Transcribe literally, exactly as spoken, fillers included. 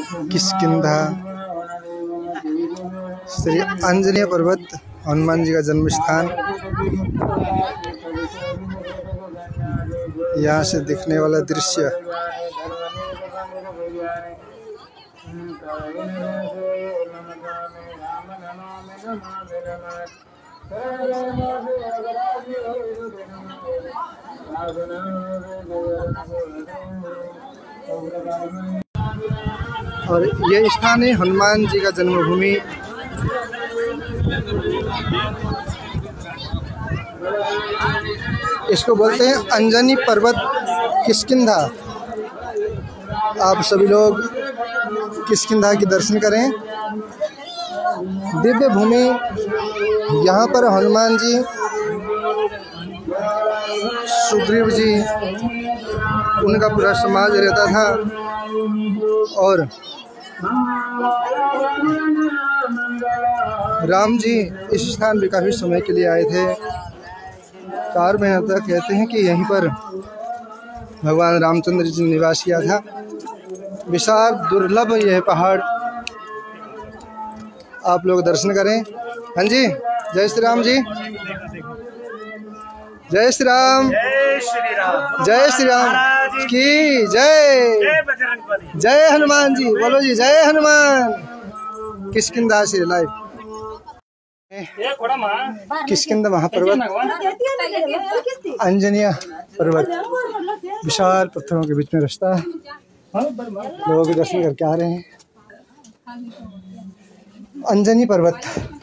किष्किंधा, श्री आंजनेय पर्वत, हनुमान जी का जन्म स्थान। यहाँ से दिखने वाला दृश्य और ये स्थान है हनुमान जी का जन्मभूमि। इसको बोलते हैं अंजनी पर्वत किष्किंधा। आप सभी लोग किष्किंधा के दर्शन करें। दिव्य भूमि, यहाँ पर हनुमान जी, सुग्रीव जी, उनका पूरा समाज रहता था। और राम जी इस स्थान पे काफी समय के लिए आए थे। चार महीने तक कहते हैं कि यहीं पर भगवान रामचंद्र जी ने निवास किया था। विशाल दुर्लभ यह पहाड़, आप लोग दर्शन करें। हाँ जी, जय श्री राम जी, जय श्री राम, जय श्री राम, जय श्री राम की जय, जय हनुमान जी, बोलो जी जय हनुमान। किष्किंधा से लाइव किष्किंधा महापर्वत, अंजनीय पर्वत, विशाल पत्थरों के बीच में रास्ता। लोग दर्शन करके आ रहे हैं। अंजनी पर्वत।